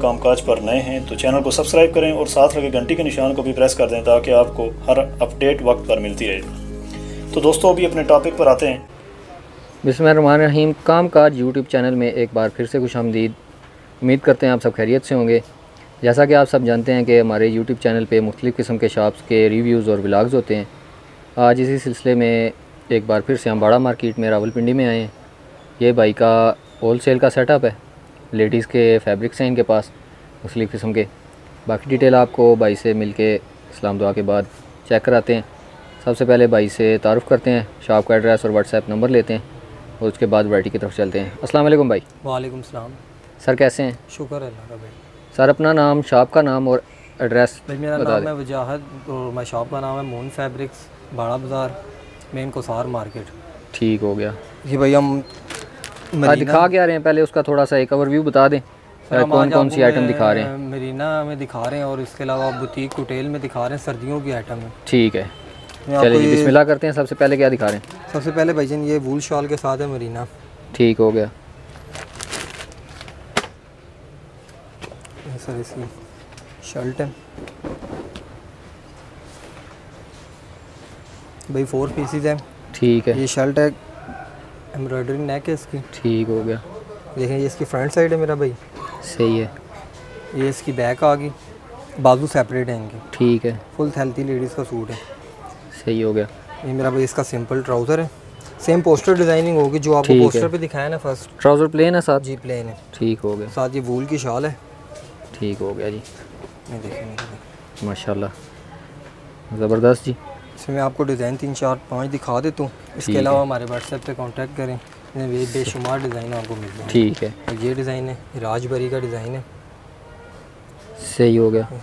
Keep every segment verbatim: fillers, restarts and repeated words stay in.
कामकाज पर नए हैं तो चैनल को सब्सक्राइब करें और साथ लगे घंटी के निशान को भी प्रेस कर दें ताकि आपको हर अपडेट वक्त पर मिलती रहे। तो दोस्तों अभी अपने टॉपिक पर आते हैं। बिस्मिल्लाहिर्रहमानिर्रहीम। कामकाज यूट्यूब चैनल में एक बार फिर से खुशामदीद। उम्मीद करते हैं आप सब खैरियत से होंगे। जैसा कि आप सब जानते हैं कि हमारे यूट्यूब चैनल पे मुख्तलिफ़ किस्म के शॉप्स के रिव्यूज़ और व्लॉग्स होते हैं। आज इसी सिलसिले में एक बार फिर से हम बाड़ा मार्केट में रावलपिंडी में आए हैं। ये भाई का होल सेल का सेटअप है, लेडीज़ के फैब्रिक्स हैं इनके पास मुख्तलिफ़ किस्म के। बाकी डिटेल आपको भाई से मिल के सलाम दुआ के बाद चेक कराते हैं। सबसे पहले भाई से तारुफ़ करते हैं, शॉप का एड्रेस और व्हाट्सएप नंबर लेते हैं और उसके बाद वैरायटी की तरफ चलते हैं। अस्सलाम वालेकुम भाई। वालेकुम सलाम। सर कैसे हैं? शुक्र है अल्लाह का भाई। सर अपना नाम, शॉप का नाम और एड्रेस भाई मेरा बता नाम दें। है वजाहत और मैं शॉप का नाम है मून फैब्रिक्स, बाड़ा बाज़ार, मेन कोसार मार्केट। ठीक हो गया। ये भाई हम आज दिखा क्या रहे हैं, पहले उसका थोड़ा सा एक ओवरव्यू बता दें। कौन कौन सी आइटम दिखा रहे हैं? मरीना में दिखा रहे हैं और इसके अलावा बुटीक कुटेल में दिखा रहे हैं, सर्दियों की आइटम है। ठीक है, चलिए जी बिस्मिल्लाह करते हैं। सबसे पहले क्या दिखा रहे हैं? सबसे पहले भाईजान ये वूल शॉल के साथ है मरीना। ठीक हो गया। सर इसकी शर्ट है भाई, फोर पीसीज है। ठीक है। ये शर्ट है, एम्ब्रॉयडरी नेक है इसकी। ठीक हो गया। देखें ये इसकी फ्रंट साइड है मेरा भाई, सही है। ये इसकी बैक आ गई, बाजू सेपरेट है इनके। ठीक है। फुल हेल्थी लेडीज़ का सूट है। सही हो गया। ये मेरा भाई इसका सिंपल ट्राउज़र है, सेम पोस्टर डिज़ाइनिंग होगी जो आपको पोस्टर पे दिखाया ना फर्स्ट। ट्राउज़र प्लेन है साथ? जी प्लेन है। ठीक हो गया। साथ ये वूल की शॉल है। ठीक हो गया जी। ये देखें माशाल्लाह ज़बरदस्त जी। इसमें आपको डिज़ाइन तीन चार पाँच दिखा देता हूँ। इसके अलावा हमारे व्हाट्सएप पे कांटेक्ट करें, ये बेशुमार डिज़ाइन आपको मिल जाएंगे। ठीक है। और ये डिज़ाइन है, राजबरी का डिज़ाइन है। सही हो गया।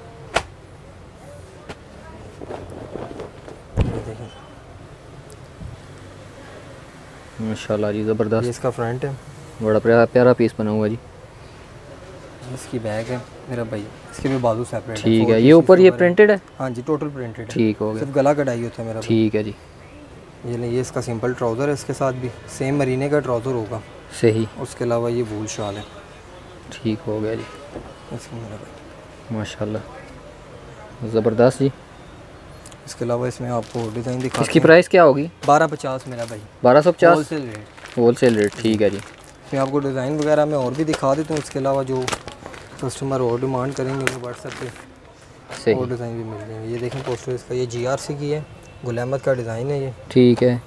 माशाल्लाह जी ज़बरदस्त। ये इसका फ्रंट है, बड़ा प्यारा प्यारा पीस बना हुआ जी। इसकी बैग है मेरा भाई, इसके भी बाजू सेपरेट है। ठीक है। ये ऊपर ये प्रिंटेड है? हाँ जी टोटल प्रिंटेड है। ठीक हो गया। सिर्फ गला कढ़ाई होता है मेरा। ठीक है जी। ये नहीं, ये इसका सिंपल ट्राउज़र है, इसके साथ भी सेम मरीने का ट्राउज़र होगा। सही। उसके अलावा ये वूल शॉल है। ठीक हो गया जी। इसकी मेरा भाई माशाल्लाह ज़बरदस्त जी। इसके अलावा इसमें आपको डिज़ाइन दिखा। इसकी प्राइस क्या होगी? बारह पचास मेरा भाई। बारह सौ पचास होलसेल रेट। Wholesale rate. ठीक है जी। इसमें आपको डिज़ाइन वगैरह मैं और भी दिखा देता हूँ। इसके अलावा जो कस्टमर और डिमांड करेंगे वो व्हाट्सएप पे सही और डिज़ाइन भी मिल जाएंगे। ये देखें पोस्टर इसका, ये जी आर सी की है, गुल अहमद का डिज़ाइन है ये। ठीक है।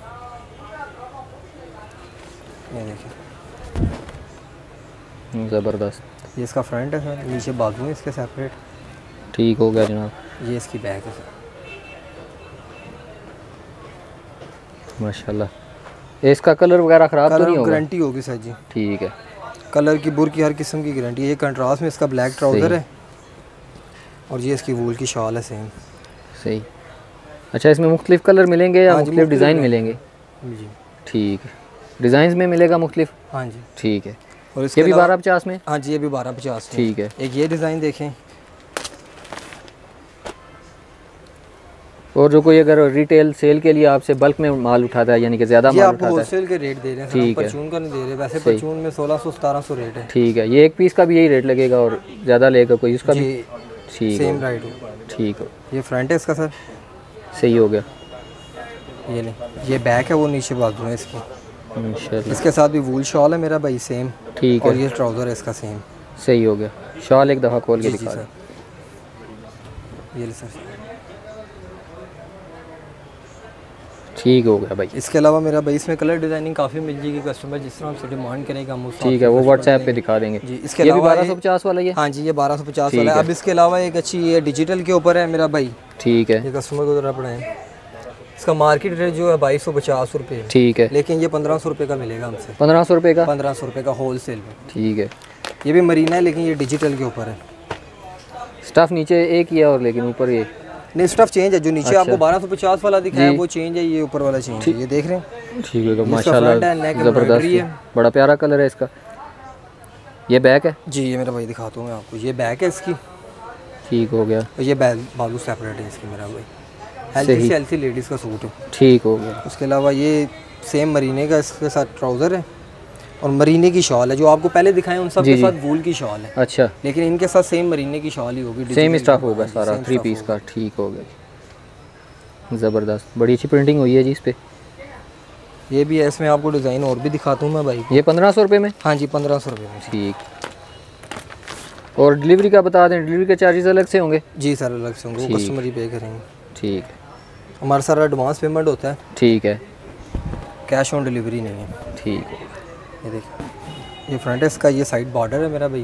ये देखें ज़बरदस्त। ये इसका फ्रंट है सर, नीचे बाजू है इसके सेपरेट। ठीक हो गया जनाब। ये इसकी बैक है सर। माशाल्लाह। इसका कलर वगैरह ख़राब तो नहीं होगा? गारंटी होगी सर जी। ठीक है। कलर की, बुर की, हर किस्म की गारंटी है। ये कंट्रास्ट में इसका ब्लैक ट्राउज़र है और ये इसकी वूल की शॉल है सेम। सही। अच्छा, इसमें मुख्तलिफ कलर मिलेंगे या मुख्तलिफ डिज़ाइन मिलेंगे? जी ठीक है। डिज़ाइन में मिलेगा मुख्तलिफ? हाँ जी। ठीक है। और इसके ये भी बारह पचास में? हाँ जी, ये भी बारह पचास में। ठीक है। एक ये डिज़ाइन देखें। और जो कोई अगर रिटेल सेल के लिए आपसे बल्क में माल उठाता है, यानी कि ज़्यादा माल उठाता है, होलसेल के रेट दे रहे हैं। ठीक है। परचून का नहीं दे रहे, वैसे परचून में सोलह सौ सतारह सौ रेट है। ठीक है। ये एक पीस का भी यही रेट लगेगा और ज़्यादा लेगा कोई उसका भी? ठीक सेम राइट हो। ठीक हो। ये फ्रंट है इसका सर। सही हो गया। ये नहीं, ये बैक है, वो नीचे बाजू है इसकी। इंशाल्लाह। इसके साथ भी वूल शॉल है मेरा भाई सेम। ठीक है। और ये ट्राउज़र है इसका सेम। सही हो गया। शॉल एक दफ़ा खोल के दिखा सर। ये ले सर। ठीक हो गया भाई। इसके अलावा मेरा भाई इसमें कलर डिज़ाइनिंग काफ़ी मिल जाएगी, कस्टमर जिस तरह हमसे डिमांड करेगा हम उस। ठीक है, वो व्हाट्सएप पे दिखा देंगे जी। इसके ये अलावा बारह सौ पचास वाला ये? हाँ जी, ये बारह सौ पचास वाला है। अब इसके अलावा एक अच्छी ये डिजिटल के ऊपर है मेरा भाई। ठीक है। ये कस्टमर को ज़रा पढ़ाएं। इसका मार्केट रेट जो है बाईस सौ पचास रुपये। ठीक है। लेकिन ये पंद्रह सौ रुपये का मिलेगा हमसे। पंद्रह सौ रुपये का? पंद्रह सौ रुपये का होलसेल में। ठीक है। ये भी मरीना है लेकिन ये डिजिटल के ऊपर है। स्टफ़ नीचे एक ही है और लेकिन ऊपर ये नहीं, स्टफ़ चेंज है। जो नीचे आपको बारह सौ पचास वाला दिखा है वो चेंज है, ये ऊपर वाला चेंज है। ये देख रहे हैं? ठीक है माशाल्लाह ज़बरदस्त है, बड़ा प्यारा कलर है इसका। ये बैक है जी, ये मेरा भाई दिखाता हूँ मैं आपको। ये बैक है इसकी। ठीक हो गया। ये बाजू सेपरेट है इसकी मेरा भाई। हेल्थी से हेल्थी लेडीज़ का सूट है। ठीक हो गया। उसके अलावा ये सेम मरीने का इसके साथ ट्राउज़र है और मरीने की शॉल है, जो आपको पहले दिखाएं उन सब जी, के जी। साथ वूल की शॉल है, अच्छा, लेकिन इनके साथ सेम मरीने की शॉल ही होगी, सेम digital स्टाफ की। होगा हाँ जी, सारा same थ्री stuff पीस होगा। का। ठीक हो गया, ज़बरदस्त, बड़ी अच्छी प्रिंटिंग हुई है जी इस पर। ये भी है, इसमें आपको डिज़ाइन और भी दिखाता हूँ मैं भाई। ये पंद्रह सौ रुपये में? हाँ जी, पंद्रह सौ रुपये में। ठीक। और डिलीवरी का बता दें, डिलीवरी के चार्जेस अलग से होंगे? जी सर, अलग से होंगे, वो ठीक। कस्टमर ही पे करेंगे। ठीक है, हमारा सारा एडवांस पेमेंट होता है, ठीक है, कैश ऑन डिलीवरी नहीं है। ठीक है। ये देखिए, ये फ्रंट है इसका, ये साइड बॉर्डर है मेरा भाई।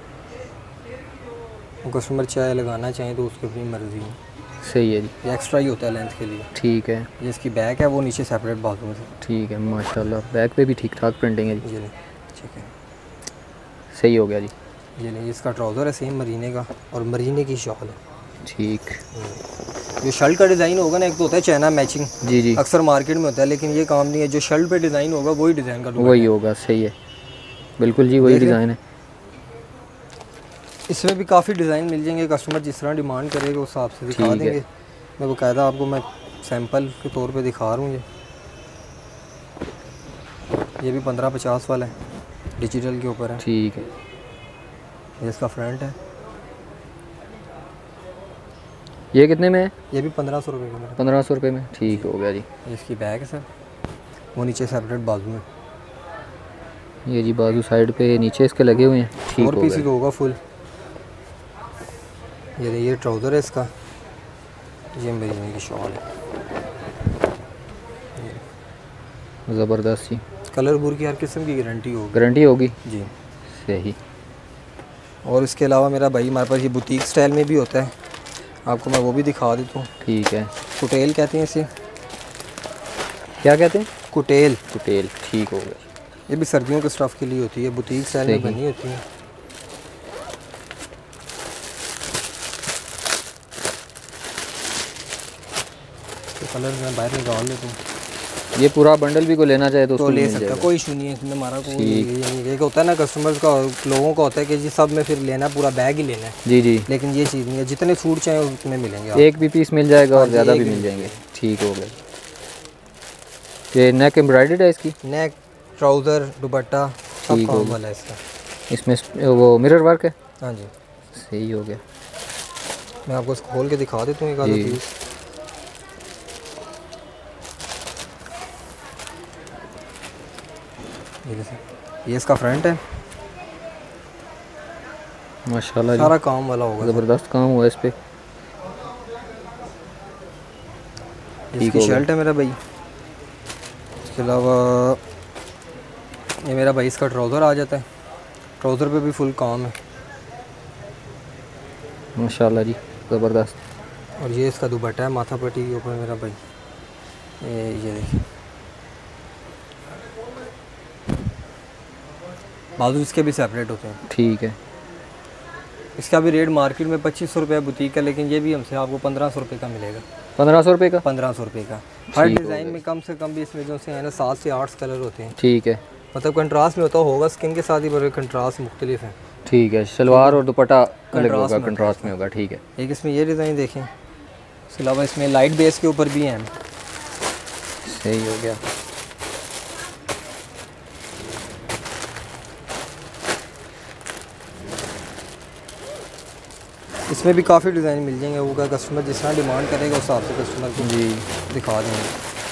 कस्टमर चाहे लगाना चाहें तो उसकी अपनी मर्ज़ी है। सही है जी। ये एक्स्ट्रा ही होता है लेंथ के लिए। ठीक है, ये इसकी बैक है, वो नीचे सेपरेट बाजू से। ठीक है, माशाल्लाह बैक पे भी ठीक ठाक प्रिंटिंग है जी। ये ले, ठीक है, सही हो गया जी। ये ले, इसका ट्राउज़र है सेम मरीने का, और मरीने की शॉल है। ठीक। जो शर्ट का डिज़ाइन होगा ना, एक तो होता है चाइना मैचिंग, जी जी, अक्सर मार्केट में होता है, लेकिन ये काम नहीं है। जो शर्ट पे डिज़ाइन होगा वही डिज़ाइन का वही होगा। सही है, बिल्कुल जी, वही डिज़ाइन है। इसमें भी काफ़ी डिज़ाइन मिल जाएंगे, कस्टमर जिस तरह डिमांड करेगा उस हिसाब से दिखा ठीक है। देंगे। मैं बाकायदा आपको मैं सैंपल के तौर पे दिखा रहा हूँ। ये ये भी पंद्रह पचास वाला है, डिजिटल के ऊपर है। ठीक है, ये इसका फ्रंट है, ये कितने में है? ये भी पंद्रह सौ रुपये का मेरा। पंद्रह सौ रुपये में। ठीक हो गया जी। ये इसकी बैग है सर, वो नीचे सेपरेट बाजू में। ये जी बाजू साइड पे नीचे इसके लगे हुए हैं। ठीक और हो पीस गया। होगा फुल। ये ये ट्राउज़र है इसका, ये मेरी की शॉल है। ज़बरदस्त जी। कलर बुर की हर किस्म की गारंटी होगी। गारंटी होगी जी। सही। और इसके अलावा मेरा भाई हमारे पास ये बुटीक स्टाइल में भी होता है, आपको मैं वो भी दिखा देता हूँ। ठीक है। कुटेल कहते हैं इसे। क्या कहते हैं? कुटेल। कुटेल। ठीक हो गया। ये भी सर्दियों के स्टफ़ के लिए होती है, बुटीक स्टाइल में बनी होती है। तो कलर मैं बाहर निकाल लेता हूँ। ये पूरा बंडल भी को लेना चाहे तो, तो उसको ले मिल सकता है, जाएगा। कोई इशू नहीं है इसमें हमारा। कोई ये एक होता है ना कस्टमर्स का, लोगों का होता है कि जी सब में फिर लेना पूरा बैग ही लेना है। जी जी। लेकिन ये चीज़ नहीं है, जितने सूट चाहें उसमें मिलेंगे। एक भी पीस मिल जाएगा और हाँ जी, ज़्यादा एक भी भी मिल मिल जाएंगे। ठीक हो गया। ये नेक एम्ब्रॉयडर्ड है इसकी? नेक, ट्राउज़र, दुपट्टा सब ठीक हो काम गया। वाला है इसका। इसमें स- वो मिरर वर्क है? हाँ जी। सही हो गया। मैं आपको इसको खोल के दिखा देता हूँ एक आधा जी। पीस। ये देखिए, ये इसका फ्रंट है, माशाल्लाह जी। सारा काम वाला होगा। ज़बरदस्त काम हुआ इस पे। ठीक इसकी हो गया। शर्ट है मेरा भाई। इसके अलावा ये मेरा भाई इसका ट्राउज़र आ जाता है, ट्राउज़र पे भी फुल काम है। माशाल्लाह जी, ज़बरदस्त। और ये इसका दुपट्टा है माथा पट्टी के ऊपर मेरा भाई। ये ये देखिए, बाजू इसके भी सेपरेट होते हैं। ठीक है। इसका भी रेट मार्केट में पच्चीस सौ रुपये बुटीक का, लेकिन ये भी हमसे आपको पंद्रह सौ रुपये का मिलेगा। पंद्रह सौ रुपये का? पंद्रह सौ रुपये का। हर ठीक हो डिज़ाइन में कम से कम भी इसमें जो से है ना सात से आठ कलर होते हैं। ठीक है। मतलब कंट्रास्ट में होता होगा स्किन के साथ ही, पर कंट्रास्ट मुख्तलिफ है। ठीक है। शलवार और दुपट्टा अलग कंट्रास्ट होगा, में कंट्रास्ट में होगा। ठीक है। एक इसमें ये डिज़ाइन देखें, इसके अलावा इसमें लाइट बेस के ऊपर भी हैं। सही हो गया। इसमें भी काफ़ी डिज़ाइन मिल जाएंगे, वो का कस्टमर जिस तरह डिमांड करेगा उस हिसाब से कस्टमर को जी दिखा देंगे।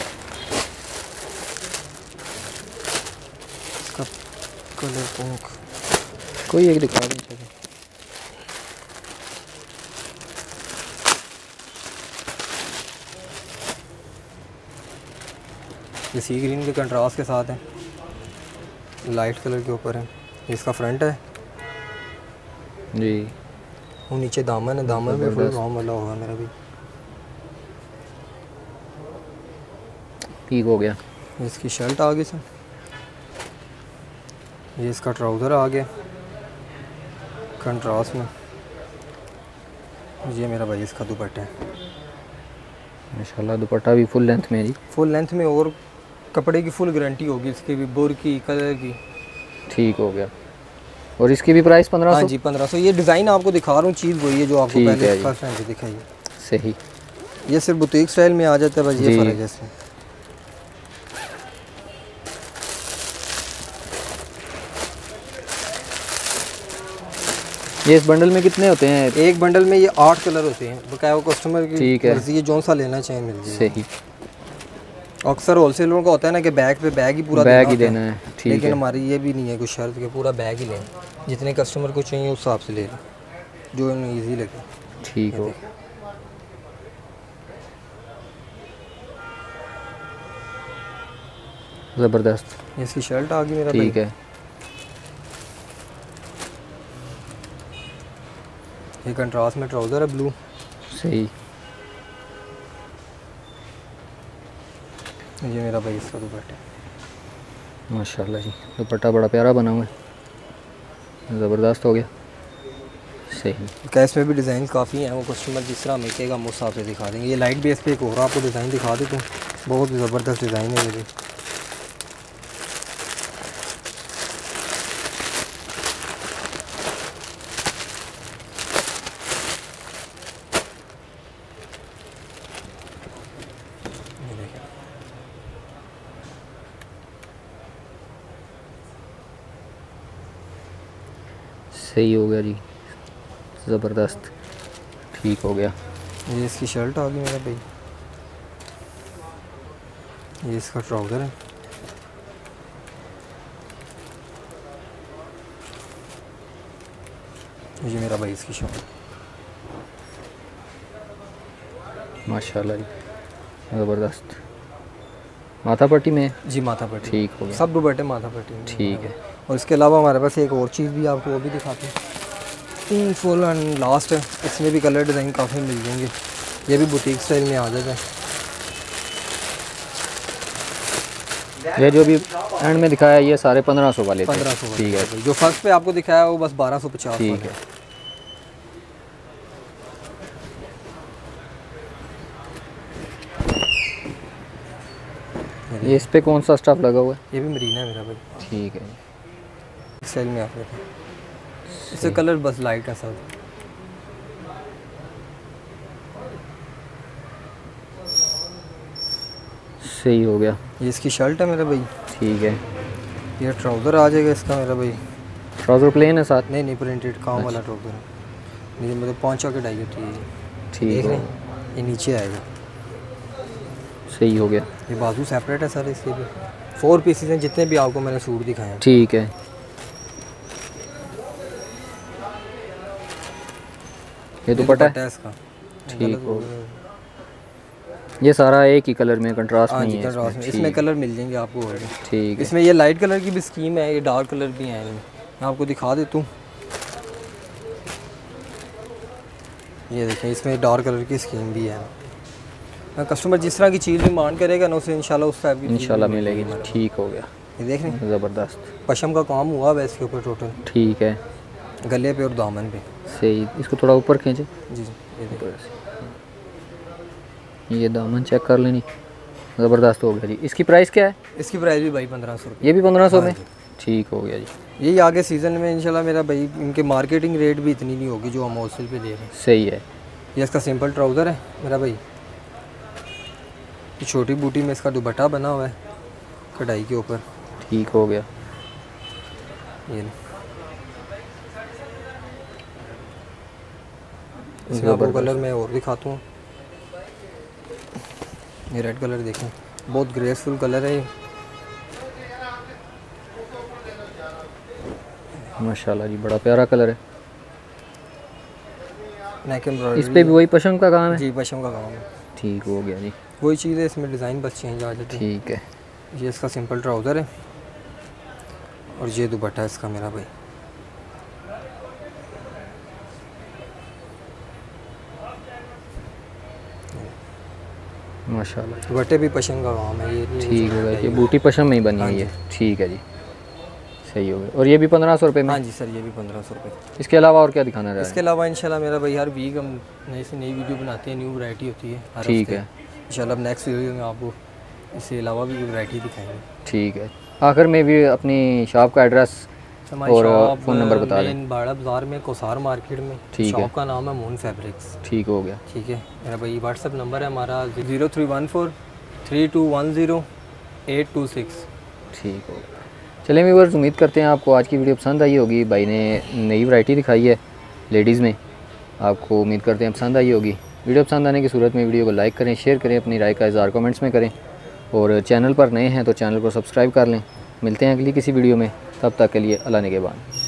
इसका कलर पिंक, कोई एक दिखा दें। चलो। ये सी ग्रीन के कंट्रास्ट के साथ है, लाइट कलर के ऊपर है। ये इसका फ्रंट है जी। वो नीचे दामन है, दामन में फुल काम वाला होगा मेरा भी। ठीक हो गया। ये इसकी शर्ट आ गई सर, ये इसका ट्राउज़र आ गया कंट्रास्ट में। ये मेरा भाई इसका दुपट्टा है, माशाल्लाह दुपट्टा भी फुल लेंथ में है जी। फुल लेंथ में, और कपड़े की फुल गारंटी होगी इसकी भी, बोर की, कलर की। ठीक हो गया। और इसकी भी प्राइस पंद्रह हाँ सौ? जी पंद्रह सौ। ये डिज़ाइन आपको दिखा रहा हूँ, चीज़ वही है जो आपको ठीक है पहले जी। फर्स्ट टाइम से दिखाई है। सही। ये सिर्फ बुटीक स्टाइल में आ जाता है, बस ये जी। फ़र्क है इसमें। ये इस बंडल में कितने होते हैं? एक बंडल में ये आठ कलर होते हैं, बकाया वो कस्टमर की ठीक है, मर्जी, ये जो सा लेना चाहे मिल जाए। सही। अक्सर होलसेलरों का होता है ना कि बैग पे बैग ही पूरा बैग देना ही देना है, ठीक है। लेकिन हमारी ये भी नहीं है कुछ शर्त कि पूरा बैग ही लें, जितने कस्टमर को चाहिए उस हिसाब से ले लें, जो इन्हें ईजी लगे। ठीक हो, ज़बरदस्त। इसकी शर्ट आ गई मेरा, ठीक है। ये कंट्रास्ट में ट्राउज़र है ब्लू, सही। ये मेरा भाई इसका दुपट्टा, माशाल्लाह जी, दुपट्टा बड़ा प्यारा बना हुआ है, ज़बरदस्त हो गया, सही। कैश में भी डिज़ाइन काफ़ी हैं, वो कस्टमर जिस तरह में कहेगा हम उस हिसाब से दिखा देंगे। ये लाइट बेस पे एक और आपको डिज़ाइन दिखा देता हूँ, बहुत ज़बरदस्त डिज़ाइन है ये। सही हो गया जी, ज़बरदस्त, ठीक हो गया। ये इसकी शर्ट आ गई मेरा भाई, ये इसका ट्राउज़र है, ये मेरा भाई इसकी शर्ट, माशाल्लाह जी, ज़बरदस्त। माथा पट्टी में? जी माथा पट्टी, ठीक हो गया, सब दुपट्टे माथा पट्टी में, ठीक है। और इसके अलावा हमारे पास एक और चीज़ भी आपको वो भी दिखाते हैं, फुल एंड लास्ट है, इसमें भी कलर डिज़ाइन काफ़ी मिल जाएंगे, ये भी बुटीक स्टाइल में आ जाता है। ये जो भी एंड में दिखाया ये सारे पंद्रह सौ वाले, पंद्रह सौ, ठीक है। जो फर्स्ट पे आपको दिखाया वो बस बारह सौ पचास, ठीक है। ये इस पे कौन सा स्टफ लगा हुआ है? ये भी मरीना है मेरा भाई, ठीक है। स्टाइल में आप देखो, इससे कलर बस लाइट है सब। सही हो गया। ये इसकी शर्ट है मेरा भाई, ठीक है। ये ट्राउज़र आ जाएगा इसका मेरा भाई, ट्राउज़र प्लेन है साथ? नहीं नहीं, प्रिंटेड काम वाला ट्राउज़र है, ये मतलब पहुँचा के डाई होती है, ठीक देख है। रहे हैं, ये नीचे आएगा। सही हो गया। ये बाजू सेपरेट है सर, इसके भी फोर पीसेस हैं, जितने भी आपको मैंने सूट दिखाए हैं। ठीक है। ये दुपट्टा है इसका, ठीक हो। ये सारा एक ही कलर में कंट्रास्ट हाँ नहीं जी, है कंट्रास्ट में, इसमें कलर मिल जाएंगे आपको और भी। ठीक है। इसमें ये लाइट कलर की भी स्कीम है, ये डार्क कलर भी हैं, मैं आपको दिखा देता हूँ। ये देखें, इसमें डार्क कलर की स्कीम भी है, कस्टमर जिस तरह की चीज़ भी मांग करेगा ना उसे इंशाल्लाह उस टाइप की इंशाल्लाह मिलेगी। ठीक हो गया, ये देख रहे हैं, ज़बरदस्त पशम का काम हुआ है इसके ऊपर टोटल, ठीक है। गले पे और दामन पे। सही, इसको थोड़ा ऊपर खींचे जी जी, ये देखो, ये दामन चेक कर लेनी, ज़बरदस्त हो गया जी। इसकी प्राइस क्या है? इसकी प्राइस भी भाई पंद्रह सौ रुपये। ये भी पंद्रह सौ में? ठीक हो गया जी। यही आगे सीज़न में इंशाल्लाह मेरा भाई, इनके मार्केटिंग रेट भी इतनी नहीं होगी जो हम होलसेल पे दे रहे हैं। सही है। ये इसका सिंपल ट्राउज़र है मेरा भाई, ये छोटी बूटी में इसका दुपट्टा बना हुआ है कढ़ाई के ऊपर, ठीक हो गया। ये इसमें आपको कलर मैं और दिखाता हूँ, ये रेड कलर देखें, बहुत ग्रेसफुल कलर है ये, माशाल्लाह जी, बड़ा प्यारा कलर है। नेक एम्ब्रॉयडरी, इस पे भी वही पशम का काम है? जी, पशम का काम है। ठीक हो गया जी, वही चीज़ है, इसमें डिज़ाइन बस चेंज आ जाते हैं। ठीक है। ये इसका सिंपल ट्राउज़र है और ये दुपट्टा है इसका मेरा भाई, माशाल्लाह, दुपट्टे भी पशम का काम है। ये ठीक हो गया, ये बूटी पशम में ही बनी हुई है, ठीक है जी, सही हो गया। और ये भी पंद्रह सौ रुपये में? हाँ जी सर, ये भी पंद्रह सौ रुपये। इसके अलावा और क्या दिखाना रहा है? इसके अलावा इंशाल्लाह मेरा भाई हर वीक हम नई से नई वीडियो बनाते हैं, न्यू वैरायटी होती है हर ठीक हफ्ते। है। इंशाल्लाह अब नेक्स्ट वीडियो में आपको इसके अलावा भी वैरायटी दिखाएंगे। ठीक है। आखिर में भी अपनी शॉप का एड्रेस और फ़ोन नंबर बता दें। बाड़ा बाज़ार में, कोसार मार्केट में, ठीक है। शॉप का नाम है मून फैब्रिक्स। ठीक हो गया, ठीक है मेरा भाई, व्हाट्सअप नंबर है हमारा zero three one four three two one zero eight two six. ठीक हो गया। चलिए व्यूअर्स, उम्मीद करते हैं आपको आज की वीडियो पसंद आई होगी। भाई ने नई वैरायटी दिखाई है लेडीज़ में। आपको उम्मीद करते हैं पसंद आई होगी। वीडियो पसंद आने की सूरत में वीडियो को लाइक करें, शेयर करें, अपनी राय का इज़हार कमेंट्स में करें और चैनल पर नए हैं तो चैनल को सब्सक्राइब कर लें। मिलते हैं अगली किसी वीडियो में, तब तक के लिए अल्लाह निगहबान।